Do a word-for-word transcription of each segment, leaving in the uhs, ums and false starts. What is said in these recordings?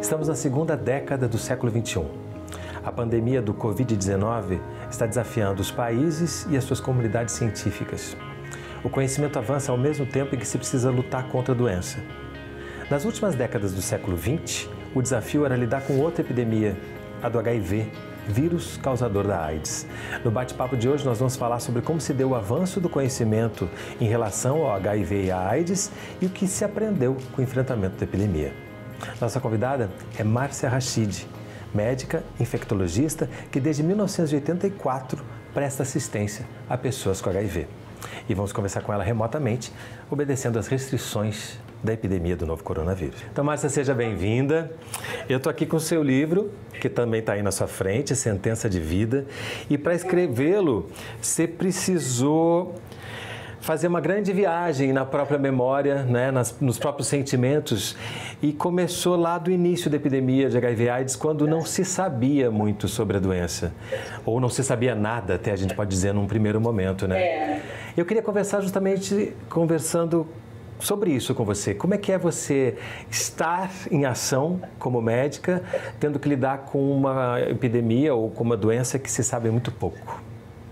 Estamos na segunda década do século vinte e um. A pandemia do covid dezenove está desafiando os países e as suas comunidades científicas. O conhecimento avança ao mesmo tempo em que se precisa lutar contra a doença. Nas últimas décadas do século vinte, o desafio era lidar com outra epidemia, a do H I V, vírus causador da AIDS. No bate-papo de hoje nós vamos falar sobre como se deu o avanço do conhecimento em relação ao H I V e à AIDS e o que se aprendeu com o enfrentamento da epidemia. Nossa convidada é Márcia Rachid, médica infectologista que desde mil novecentos e oitenta e quatro presta assistência a pessoas com H I V. E vamos conversar com ela remotamente, obedecendo às restrições da epidemia do novo coronavírus. Então, Márcia, seja bem-vinda. Eu estou aqui com o seu livro, que também está aí na sua frente, Sentença de Vida. E para escrevê-lo, você precisou fazer uma grande viagem na própria memória, né, nas, nos próprios sentimentos, e começou lá do início da epidemia de H I V AIDS, quando não se sabia muito sobre a doença, ou não se sabia nada, até a gente pode dizer num primeiro momento, né? É. Eu queria conversar justamente conversando sobre isso com você. Como é que é você estar em ação como médica, tendo que lidar com uma epidemia ou com uma doença que se sabe muito pouco?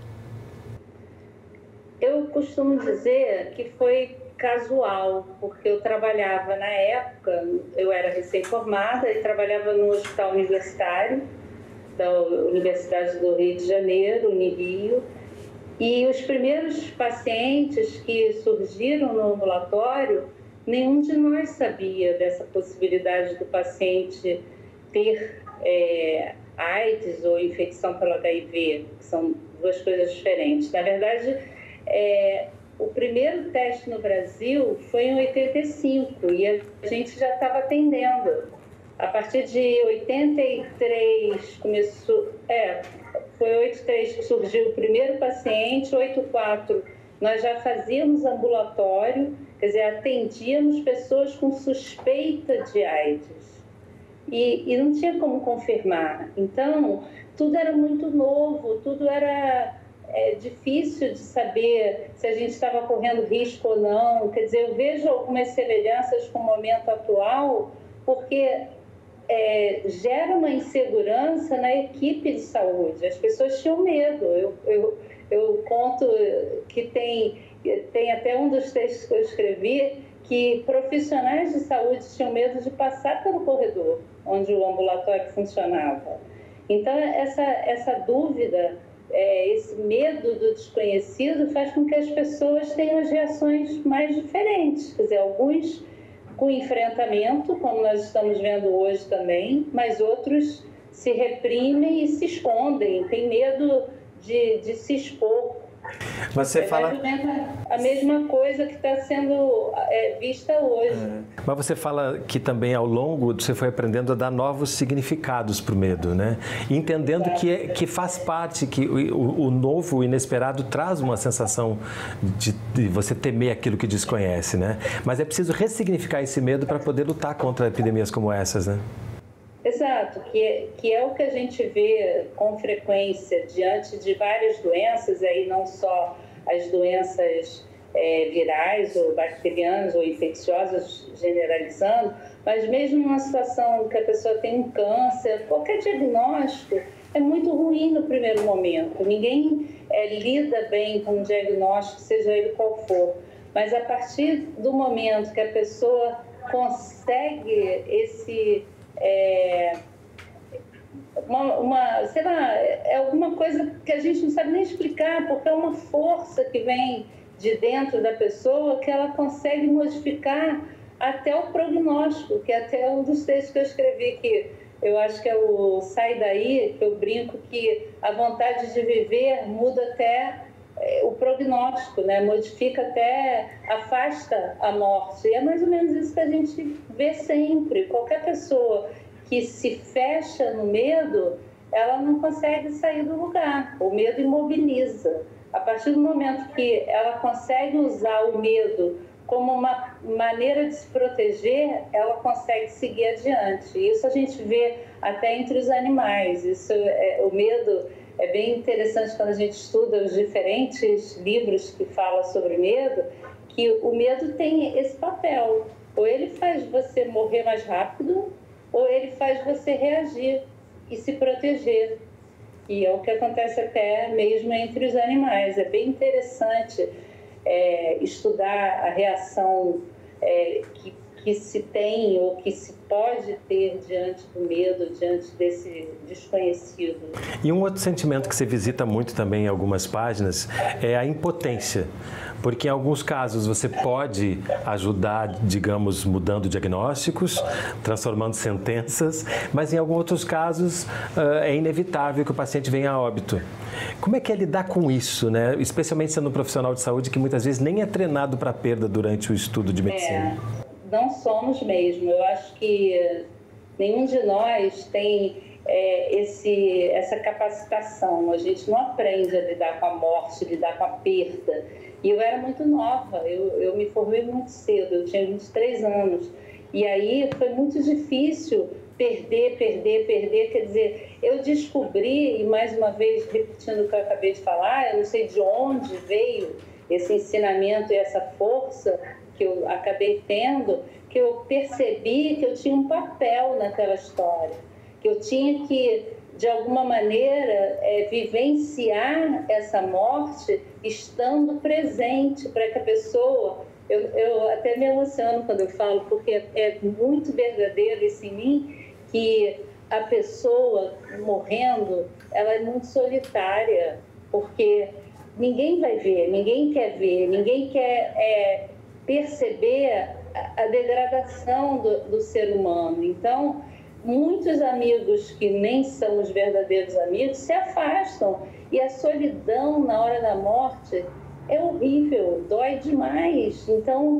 Eu costumo dizer que foi casual, porque eu trabalhava na época, eu era recém-formada e trabalhava no hospital universitário da Universidade do Rio de Janeiro, Unirio, e os primeiros pacientes que surgiram no ambulatório, nenhum de nós sabia dessa possibilidade do paciente ter é, AIDS ou infecção pelo H I V, que são duas coisas diferentes. Na verdade, É, o primeiro teste no Brasil foi em oitenta e cinco e a gente já estava atendendo. A partir de oitenta e três começou, é, foi oitenta e três que surgiu o primeiro paciente, oitenta e quatro nós já fazíamos ambulatório, quer dizer, atendíamos pessoas com suspeita de AIDS e, e não tinha como confirmar. Então, tudo era muito novo, tudo era É difícil de saber se a gente estava correndo risco ou não. Quer dizer, eu vejo algumas semelhanças com o momento atual, porque é, gera uma insegurança na equipe de saúde. As pessoas tinham medo. Eu, eu, eu conto que tem, tem até um dos textos que eu escrevi que profissionais de saúde tinham medo de passar pelo corredor onde o ambulatório funcionava. Então, essa, essa dúvida, É, esse medo do desconhecido faz com que as pessoas tenham as reações mais diferentes. Quer dizer, alguns com enfrentamento, como nós estamos vendo hoje também, mas outros se reprimem e se escondem, têm medo de, de se expor. Você é fala a mesma coisa que está sendo é, vista hoje. É. Mas você fala que também ao longo você foi aprendendo a dar novos significados para o medo, né? E entendendo que, é, que faz parte, que o, o novo, o inesperado traz uma sensação de, de você temer aquilo que desconhece, né? Mas é preciso ressignificar esse medo para poder lutar contra epidemias como essas, né? Exato, que é, que é o que a gente vê com frequência diante de várias doenças, aí não só as doenças é, virais ou bacterianas ou infecciosas generalizando, mas mesmo numa situação que a pessoa tem um câncer, qualquer diagnóstico é muito ruim no primeiro momento. Ninguém é, lida bem com o diagnóstico, seja ele qual for, mas a partir do momento que a pessoa consegue esse... É, uma, uma, sei lá, é alguma coisa que a gente não sabe nem explicar, porque é uma força que vem de dentro da pessoa que ela consegue modificar até o prognóstico, que é até um dos textos que eu escrevi, que eu acho que é o Sai Daí, que eu brinco que a vontade de viver muda até o prognóstico, né? Modifica até, afasta a morte. E é mais ou menos isso que a gente vê sempre. Qualquer pessoa que se fecha no medo, ela não consegue sair do lugar. O medo imobiliza. A partir do momento que ela consegue usar o medo como uma maneira de se proteger, ela consegue seguir adiante. Isso a gente vê até entre os animais. Isso é, o medo... É bem interessante quando a gente estuda os diferentes livros que falam sobre medo, que o medo tem esse papel. Ou ele faz você morrer mais rápido, ou ele faz você reagir e se proteger. E é o que acontece até mesmo entre os animais. É bem interessante é, estudar a reação é, que, que se tem ou que se pode ter diante do medo, diante desse desconhecido. E um outro sentimento que você visita muito também em algumas páginas é a impotência. Porque em alguns casos você pode ajudar, digamos, mudando diagnósticos, transformando sentenças, mas em alguns outros casos é inevitável que o paciente venha a óbito. Como é que é lidar com isso, né? Especialmente sendo um profissional de saúde que muitas vezes nem é treinado para perda durante o estudo de medicina? É, não somos mesmo. Eu acho que nenhum de nós tem é, esse, essa capacitação. A gente não aprende a lidar com a morte, lidar com a perda. E eu era muito nova, eu, eu me formei muito cedo, eu tinha vinte e três anos. E aí foi muito difícil perder, perder, perder. Quer dizer, eu descobri, e mais uma vez repetindo o que eu acabei de falar, eu não sei de onde veio esse ensinamento e essa força que eu acabei tendo, que eu percebi que eu tinha um papel naquela história, que eu tinha que, de alguma maneira, é, vivenciar essa morte estando presente para que a pessoa... Eu, eu até me emociono quando eu falo, porque é muito verdadeiro isso em mim, que a pessoa morrendo, ela é muito solitária, porque ninguém vai ver, ninguém quer ver, ninguém quer é, perceber a, a degradação do, do ser humano. Então, muitos amigos que nem são os verdadeiros amigos se afastam. E a solidão na hora da morte é horrível, dói demais. Então,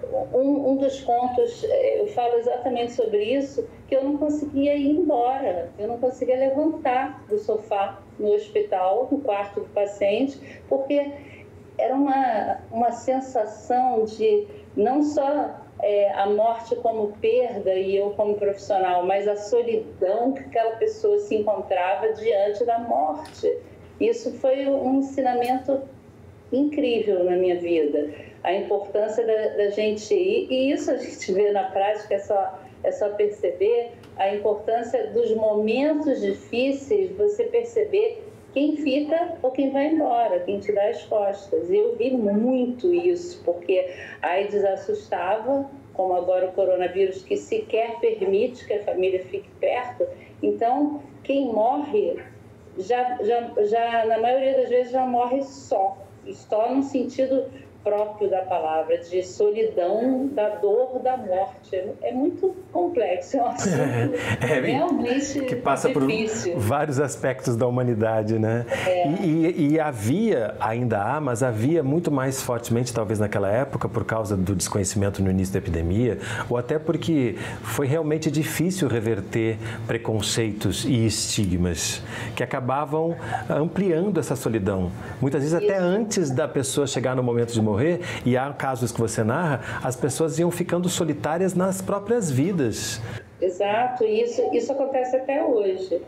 um, um dos contos, eu falo exatamente sobre isso, que eu não conseguia ir embora, eu não conseguia levantar do sofá no hospital, no quarto do paciente, porque era uma, uma sensação de não só... É, a morte como perda e eu como profissional, mas a solidão que aquela pessoa se encontrava diante da morte. Isso foi um ensinamento incrível na minha vida, a importância da, da gente ir, e isso a gente vê na prática, é só, é só perceber a importância dos momentos difíceis, você perceber quem fica ou quem vai embora, quem te dá as costas. E eu vi muito isso, porque a AIDS assustava, como agora o coronavírus, que sequer permite que a família fique perto. Então, quem morre, já, já, já, na maioria das vezes, já morre só. E só no sentido próprio da palavra, de solidão, da dor, da morte. É muito complexo, é um assunto é, é, realmente que passa difícil. Por vários aspectos da humanidade, né? É. E, e, e havia, ainda há, mas havia muito mais fortemente, talvez naquela época, por causa do desconhecimento no início da epidemia, ou até porque foi realmente difícil reverter preconceitos e estigmas que acabavam ampliando essa solidão. Muitas vezes até Isso. antes da pessoa chegar no momento de morrer, e há casos que você narra, as pessoas iam ficando solitárias nas próprias vidas. Exato, e isso, isso acontece até hoje.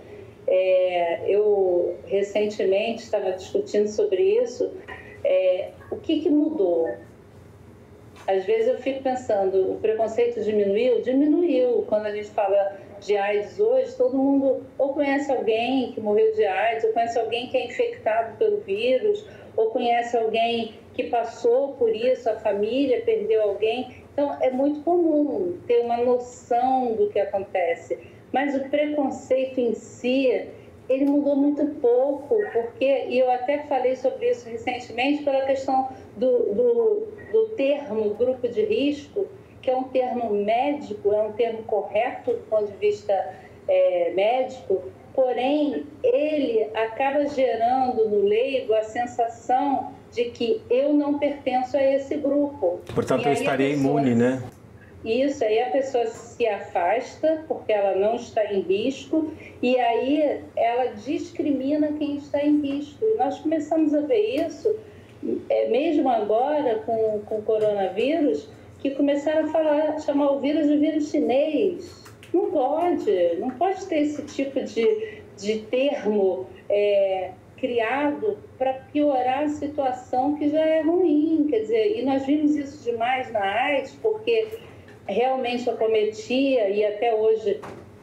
É, eu recentemente estava discutindo sobre isso, é, o que, que mudou? Às vezes eu fico pensando, o preconceito diminuiu? Diminuiu. Quando a gente fala de AIDS hoje, todo mundo ou conhece alguém que morreu de AIDS, ou conhece alguém que é infectado pelo vírus, ou conhece alguém que passou por isso, a família perdeu alguém. Então, é muito comum ter uma noção do que acontece. Mas o preconceito em si, ele mudou muito pouco, porque, e eu até falei sobre isso recentemente, pela questão do, do, do termo grupo de risco, que é um termo médico, é um termo correto do ponto de vista é, médico, porém, ele acaba gerando no leigo a sensação de que eu não pertenço a esse grupo. Portanto, eu estaria pessoa, imune, né? Isso, aí a pessoa se afasta porque ela não está em risco e aí ela discrimina quem está em risco. E nós começamos a ver isso, é, mesmo agora com, com o coronavírus, que começaram a falar, chamar o vírus de vírus chinês. Não pode, não pode ter esse tipo de, de termo é, criado para piorar a situação que já é ruim. Quer dizer, e nós vimos isso demais na AIDS, porque realmente acometia, e até hoje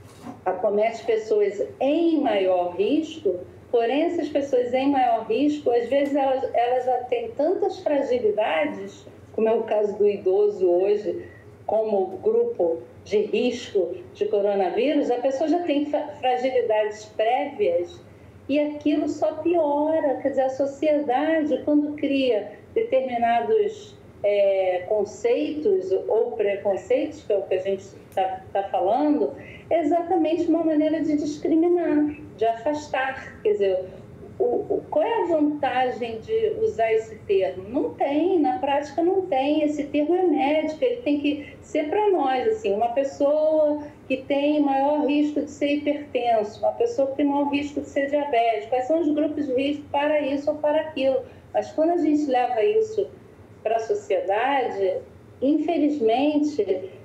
acomete pessoas em maior risco, porém essas pessoas em maior risco, às vezes elas, elas já têm tantas fragilidades, como é o caso do idoso hoje, como grupo de risco de coronavírus, a pessoa já tem fragilidades prévias e aquilo só piora. Quer dizer, a sociedade, quando cria determinados é, conceitos ou preconceitos, que é o que a gente está tá falando, é exatamente uma maneira de discriminar, de afastar. Quer dizer, o, o, qual é a vantagem de usar esse termo? Não tem, na prática não tem. Esse termo é médico, ele tem que ser para nós, assim, uma pessoa que tem maior risco de ser hipertenso, uma pessoa que tem maior risco de ser diabético. Quais são os grupos de risco para isso ou para aquilo? Mas quando a gente leva isso para a sociedade, infelizmente,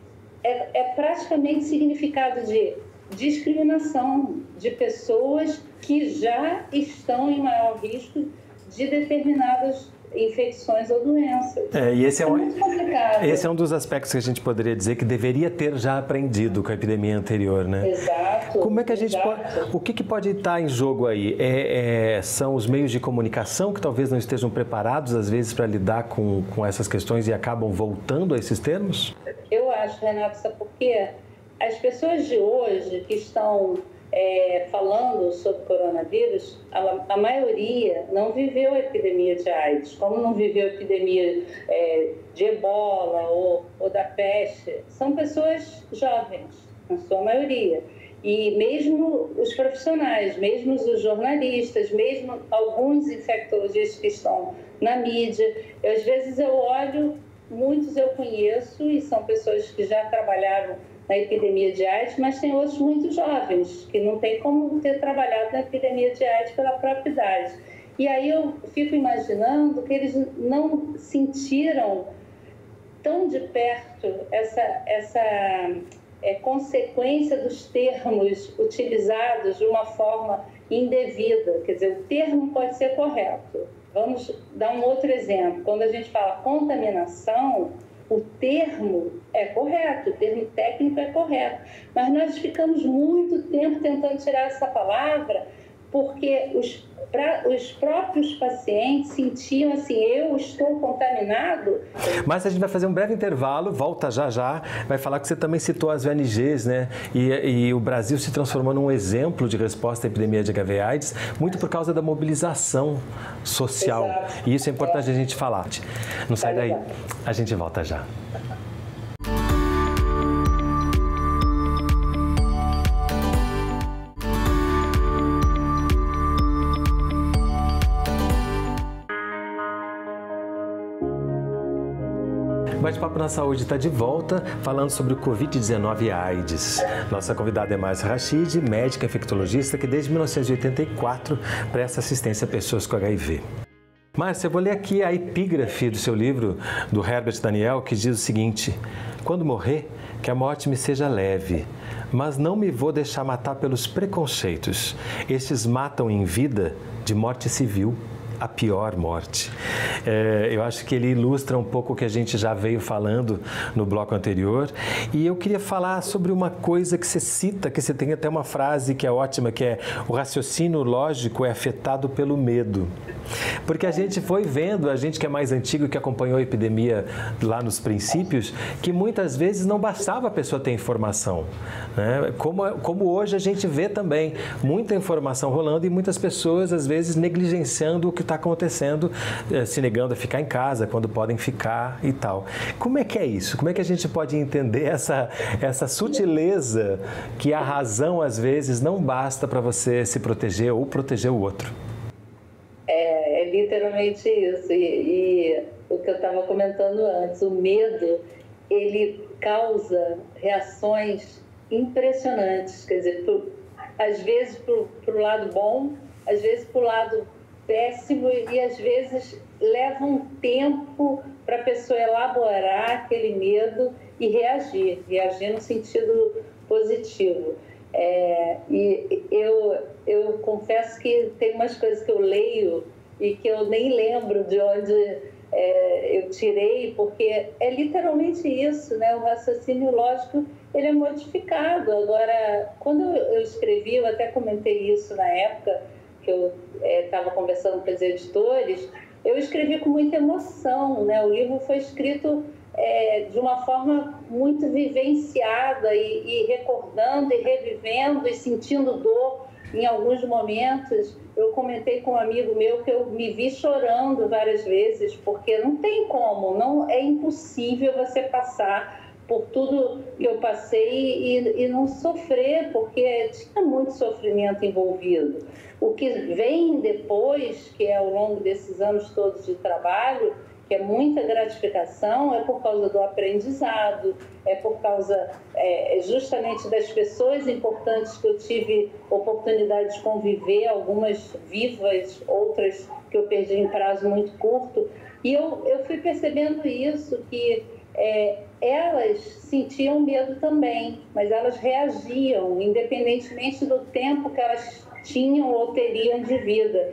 é, é praticamente significado de discriminação de pessoas que já estão em maior risco de determinadas infecções ou doenças. É, e esse é, é um, muito complicado. Esse é um dos aspectos que a gente poderia dizer que deveria ter já aprendido com a epidemia anterior, né? Exato. Como é que a gente exato. pode, o que, que pode estar em jogo aí? É, é, são os meios de comunicação que talvez não estejam preparados, às vezes, para lidar com, com essas questões e acabam voltando a esses termos? Eu acho, Renato, sabe por quê? As pessoas de hoje que estão é, falando sobre coronavírus, a, a maioria não viveu a epidemia de AIDS, como não viveu a epidemia é, de ebola ou, ou da peste. São pessoas jovens, na sua maioria. E mesmo os profissionais, mesmo os jornalistas, mesmo alguns infectologistas que estão na mídia, eu, às vezes eu olho, muitos eu conheço e são pessoas que já trabalharam na epidemia de AIDS, mas tem outros muito jovens, que não tem como ter trabalhado na epidemia de AIDS pela própria idade. E aí eu fico imaginando que eles não sentiram tão de perto essa, essa é, consequência dos termos utilizados de uma forma indevida. Quer dizer, o termo pode ser correto. Vamos dar um outro exemplo. Quando a gente fala contaminação, o termo é correto, o termo técnico é correto, mas nós ficamos muito tempo tentando tirar essa palavra porque os, pra, os próprios pacientes sentiam assim, eu estou contaminado. Mas a gente vai fazer um breve intervalo, volta já já, vai falar que você também citou as V N Gs, né? E, e o Brasil se transformou num exemplo de resposta à epidemia de H I V AIDS, muito por causa da mobilização social. Exato. E isso é importante é. a gente falar. Não sai daí, legal. A gente volta já. Bate-Papo na Saúde está de volta, falando sobre o covid dezenove e a AIDS. Nossa convidada é Márcia Rachid, médica infectologista que desde mil novecentos e oitenta e quatro presta assistência a pessoas com H I V. Márcia, eu vou ler aqui a epígrafe do seu livro, do Herbert Daniel, que diz o seguinte: quando morrer, que a morte me seja leve, mas não me vou deixar matar pelos preconceitos. Estes matam em vida de morte civil, a pior morte. É, eu acho que ele ilustra um pouco o que a gente já veio falando no bloco anterior. E eu queria falar sobre uma coisa que você cita, que você tem até uma frase que é ótima, que é: o raciocínio lógico é afetado pelo medo. Porque a gente foi vendo, a gente que é mais antigo, que acompanhou a epidemia lá nos princípios, que muitas vezes não bastava a pessoa ter informação, né? Como, como hoje a gente vê também muita informação rolando e muitas pessoas às vezes negligenciando o que está acontecendo, se negando a ficar em casa quando podem ficar e tal. Como é que é isso? Como é que a gente pode entender essa, essa sutileza que a razão às vezes não basta para você se proteger ou proteger o outro? É, é literalmente isso. E, e o que eu estava comentando antes, o medo, ele causa reações impressionantes. Quer dizer, por, às vezes para o lado bom, às vezes para o lado péssimo, e às vezes leva um tempo para a pessoa elaborar aquele medo e reagir, reagir no sentido positivo. É, e eu, eu confesso que tem umas coisas que eu leio e que eu nem lembro de onde é, eu tirei, porque é literalmente isso, né? O raciocínio lógico, ele é modificado. Agora, quando eu escrevi, eu até comentei isso na época que eu estava é, conversando com os editores, eu escrevi com muita emoção, né? O livro foi escrito é, de uma forma muito vivenciada e, e recordando e revivendo e sentindo dor em alguns momentos. Eu comentei com um amigo meu que eu me vi chorando várias vezes, porque não tem como, não é impossível você passar por tudo que eu passei e, e não sofrer, porque tinha muito sofrimento envolvido. O que vem depois, que é ao longo desses anos todos de trabalho, que é muita gratificação, é por causa do aprendizado, é por causa é, justamente das pessoas importantes que eu tive oportunidade de conviver, algumas vivas, outras que eu perdi em prazo muito curto. E eu, eu fui percebendo isso, que é, elas sentiam medo também, mas elas reagiam, independentemente do tempo que elas tinham ou teriam de vida.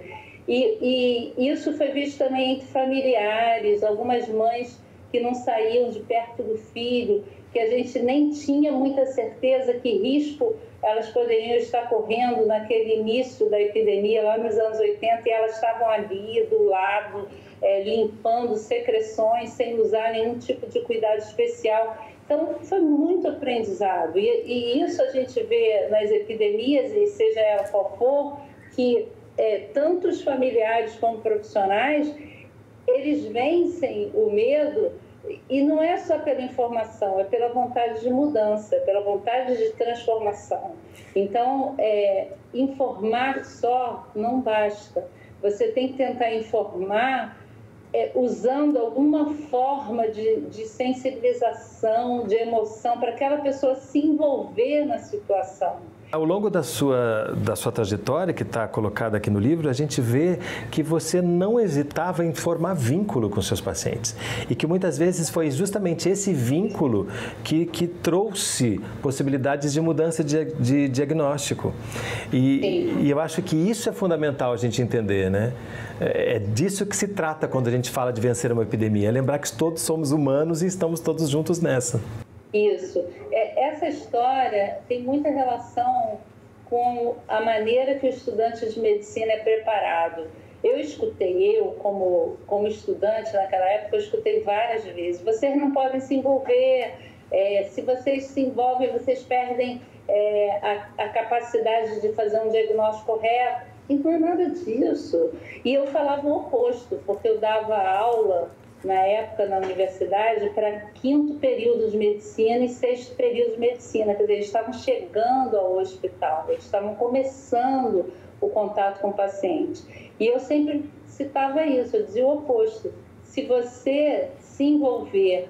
E, e isso foi visto também entre familiares, algumas mães que não saíam de perto do filho, que a gente nem tinha muita certeza que risco elas poderiam estar correndo naquele início da epidemia, lá nos anos oitenta, e elas estavam ali do lado, é, limpando secreções, sem usar nenhum tipo de cuidado especial. Então, foi muito aprendizado. E, e isso a gente vê nas epidemias, e seja ela qual for, que é, tanto os familiares como profissionais, eles vencem o medo, e não é só pela informação, é pela vontade de mudança, pela vontade de transformação. Então, é, informar só não basta. Você tem que tentar informar é, usando alguma forma de, de sensibilização, de emoção, para aquela pessoa se envolver na situação. Ao longo da sua, da sua trajetória, que está colocada aqui no livro, a gente vê que você não hesitava em formar vínculo com seus pacientes e que muitas vezes foi justamente esse vínculo que, que trouxe possibilidades de mudança de, de diagnóstico. E, e eu acho que isso é fundamental a gente entender, né? É disso que se trata quando a gente fala de vencer uma epidemia, é lembrar que todos somos humanos e estamos todos juntos nessa. Isso. Essa história tem muita relação com a maneira que o estudante de medicina é preparado. Eu escutei, eu como, como estudante naquela época, eu escutei várias vezes, vocês não podem se envolver, é, se vocês se envolvem, vocês perdem é, a, a capacidade de fazer um diagnóstico correto. E não é nada disso. E eu falava o oposto, porque eu dava aula na época, na universidade, para quinto período de medicina e sexto período de medicina. Quer dizer, eles estavam chegando ao hospital, eles estavam começando o contato com o paciente. E eu sempre citava isso, eu dizia o oposto. Se você se envolver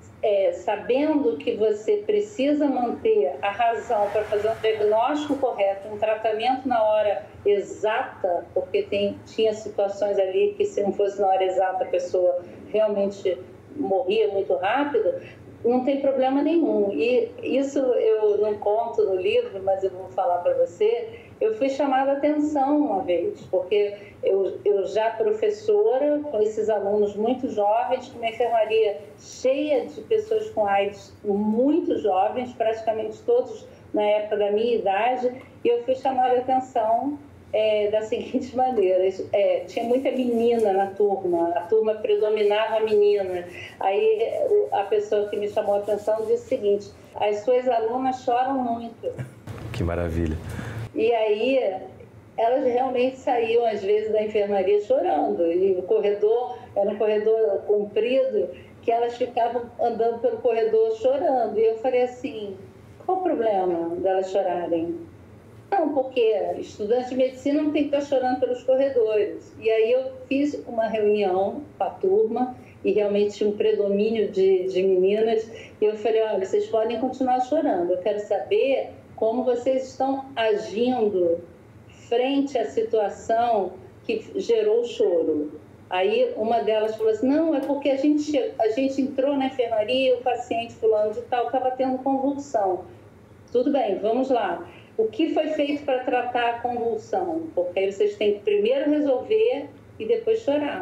é, sabendo que você precisa manter a razão para fazer um diagnóstico correto, um tratamento na hora exata, porque tem, tinha situações ali que se não fosse na hora exata a pessoa realmente morria muito rápido, não tem problema nenhum. E isso eu não conto no livro, mas eu vou falar para você. Eu fui chamada a atenção uma vez, porque eu, eu já professora, com esses alunos muito jovens, com uma enfermaria cheia de pessoas com AIDS muito jovens, praticamente todos na época da minha idade, e eu fui chamada a atenção É, da seguinte maneira, é, tinha muita menina na turma, a turma predominava a menina. Aí a pessoa que me chamou a atenção disse o seguinte: as suas alunas choram muito. Que maravilha. E aí elas realmente saíam às vezes da enfermaria chorando, e o corredor era um corredor comprido, que elas ficavam andando pelo corredor chorando. E eu falei assim: qual o problema delas chorarem? Não, porque estudante de medicina não tem que estar chorando pelos corredores. E aí eu fiz uma reunião com a turma e realmente tinha um predomínio de, de meninas. E eu falei: olha, vocês podem continuar chorando. Eu quero saber como vocês estão agindo frente à situação que gerou o choro. Aí uma delas falou assim: não, é porque a gente, a gente entrou na enfermaria e o paciente fulano de tal estava tendo convulsão. Tudo bem, vamos lá. O que foi feito para tratar a convulsão? Porque aí vocês têm que primeiro resolver e depois chorar.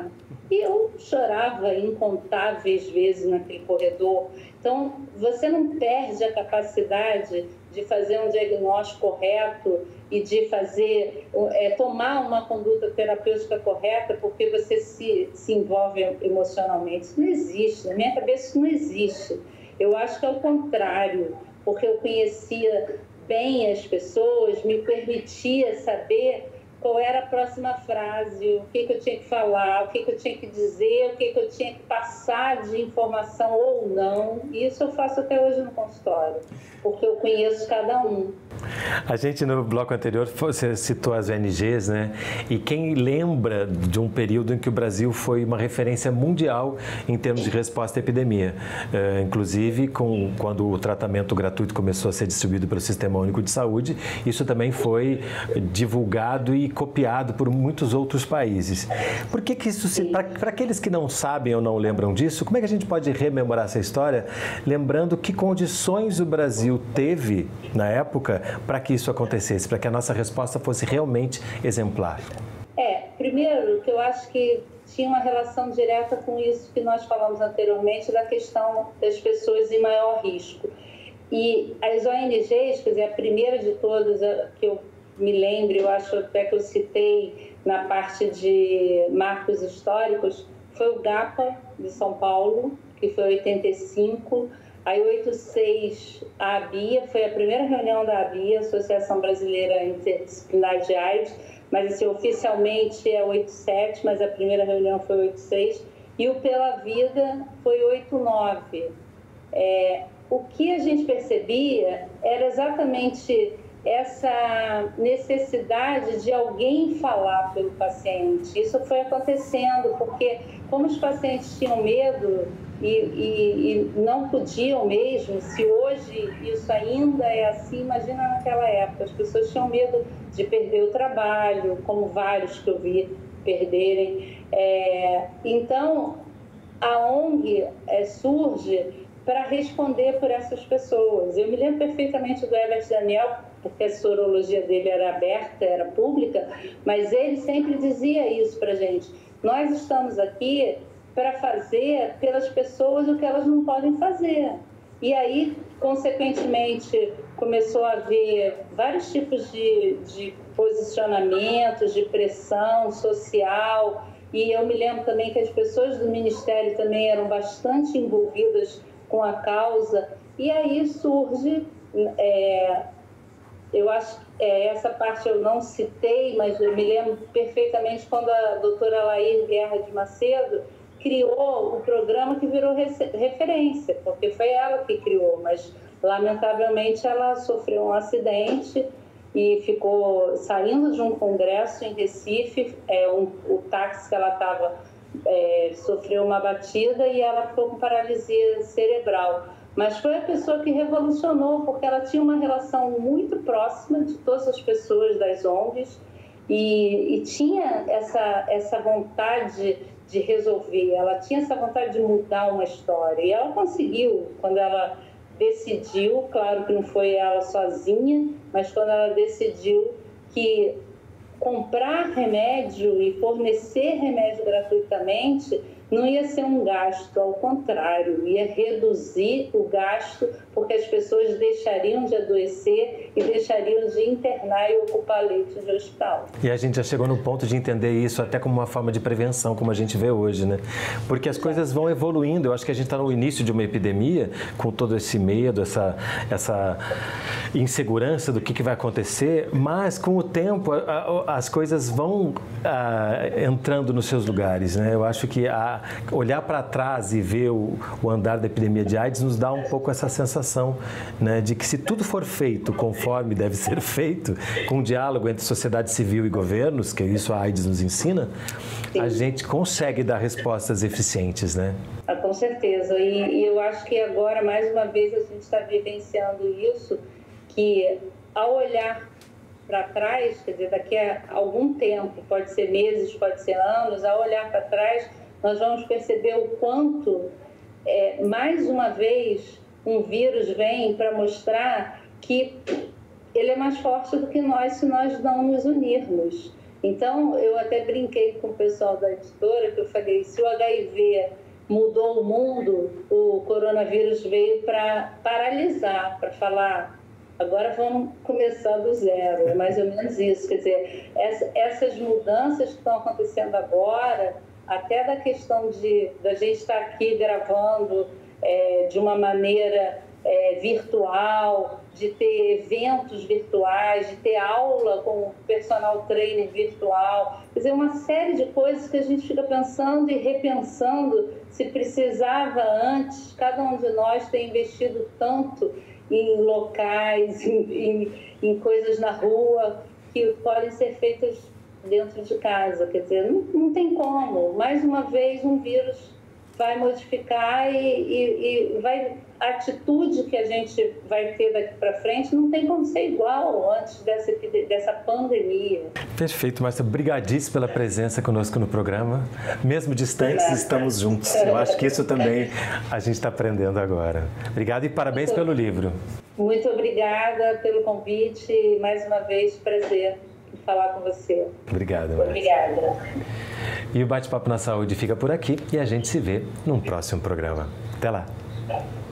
E eu chorava incontáveis vezes naquele corredor. Então, você não perde a capacidade de fazer um diagnóstico correto e de fazer, é, tomar uma conduta terapêutica correta porque você se, se envolve emocionalmente. Isso não existe, na minha cabeça isso não existe. Eu acho que é o contrário, porque eu conhecia bem as pessoas, me permitia saber qual era a próxima frase, o que, que eu tinha que falar, o que, que eu tinha que dizer, o que, que eu tinha que passar de informação ou não. E isso eu faço até hoje no consultório, porque eu conheço cada um. A gente, no bloco anterior, você citou as O N Gs, né? E quem lembra de um período em que o Brasil foi uma referência mundial em termos de resposta à epidemia. É, inclusive, com, quando o tratamento gratuito começou a ser distribuído pelo Sistema Único de Saúde, isso também foi divulgado e copiado por muitos outros países. Por que que isso se... Para aqueles que não sabem ou não lembram disso, como é que a gente pode rememorar essa história, lembrando que condições o Brasil teve, na época, para que isso acontecesse, para que a nossa resposta fosse realmente exemplar? É, primeiro, que eu acho que tinha uma relação direta com isso que nós falamos anteriormente, da questão das pessoas em maior risco. E as O N Gs, quer dizer, a primeira de todas que eu me lembro, eu acho até que eu citei na parte de marcos históricos, foi o GAPA de São Paulo, que foi em oitenta e cinco. A oitenta e seis, a ABIA, foi a primeira reunião da ABIA, Associação Brasileira Interdisciplinar de AIDS, mas assim, oficialmente é oitenta e sete, mas a primeira reunião foi oitenta e seis. E o Pela Vida foi oitenta e nove. É, o que a gente percebia era exatamente essa necessidade de alguém falar pelo paciente. Isso foi acontecendo, porque como os pacientes tinham medo e, e, e não podiam mesmo, se hoje isso ainda é assim, imagina naquela época, as pessoas tinham medo de perder o trabalho, como vários que eu vi perderem. É, então, a ONG é, surge para responder por essas pessoas. Eu me lembro perfeitamente do Herbert Daniel, porque a sorologia dele era aberta, era pública, mas ele sempre dizia isso para a gente. Nós estamos aqui para fazer pelas pessoas o que elas não podem fazer. E aí, consequentemente, começou a haver vários tipos de, de posicionamentos, de pressão social, e eu me lembro também que as pessoas do Ministério também eram bastante envolvidas com a causa, e aí surge, é, eu acho que é, essa parte eu não citei, mas eu me lembro perfeitamente quando a doutora Laís Guerra de Macedo criou o programa que virou referência, porque foi ela que criou, mas lamentavelmente ela sofreu um acidente e ficou saindo de um congresso em Recife, é, um, o táxi que ela estava é, sofreu uma batida e ela ficou com paralisia cerebral. Mas foi a pessoa que revolucionou, porque ela tinha uma relação muito próxima de todas as pessoas das O N Gs e, e tinha essa, essa vontade de resolver, ela tinha essa vontade de mudar uma história. E ela conseguiu, quando ela decidiu, claro que não foi ela sozinha, mas quando ela decidiu que comprar remédio e fornecer remédio gratuitamente não ia ser um gasto, ao contrário, ia reduzir o gasto, porque as pessoas deixariam de adoecer e deixariam de internar e ocupar leito de hospital. E a gente já chegou no ponto de entender isso até como uma forma de prevenção, como a gente vê hoje, né? Porque as coisas vão evoluindo. Eu acho que a gente está no início de uma epidemia, com todo esse medo, essa, essa insegurança do que, que vai acontecer, mas com o tempo a, a, as coisas vão a, entrando nos seus lugares, né? Eu acho que a olhar para trás e ver o, o andar da epidemia de AIDS nos dá um pouco essa sensação, né, de que se tudo for feito conforme deve ser feito, com um diálogo entre sociedade civil e governos, que isso a AIDS nos ensina, Sim. a gente consegue dar respostas eficientes, né? Ah, com certeza. E, e eu acho que agora, mais uma vez, a gente está vivenciando isso, que ao olhar para trás, quer dizer, daqui a algum tempo, pode ser meses, pode ser anos, ao olhar para trás, nós vamos perceber o quanto, é, mais uma vez, um vírus vem para mostrar que ele é mais forte do que nós se nós não nos unirmos. Então, eu até brinquei com o pessoal da editora, que eu falei, se o H I V mudou o mundo, o coronavírus veio para paralisar, para falar, agora vamos começar do zero, é mais ou menos isso. Quer dizer, essa, essas mudanças que estão acontecendo agora, até da questão de da gente estar aqui gravando é, de uma maneira é, virtual, de ter eventos virtuais, de ter aula com o personal trainer virtual, quer dizer, uma série de coisas que a gente fica pensando e repensando se precisava antes, cada um de nós ter investido tanto em locais, em, em, em coisas na rua que podem ser feitas dentro de casa, quer dizer, não, não tem como. Mais uma vez, um vírus vai modificar e, e, e vai, a atitude que a gente vai ter daqui para frente não tem como ser igual antes dessa, dessa pandemia. Perfeito, Márcia. Obrigadíssimo pela presença conosco no programa. Mesmo distantes, estamos juntos. Eu acho que isso também a gente está aprendendo agora. Obrigado e parabéns muito, pelo livro. Muito obrigada pelo convite. Mais uma vez, prazer em falar com você. Obrigado, Márcia. Obrigada. E o Bate-Papo na Saúde fica por aqui e a gente se vê num próximo programa. Até lá!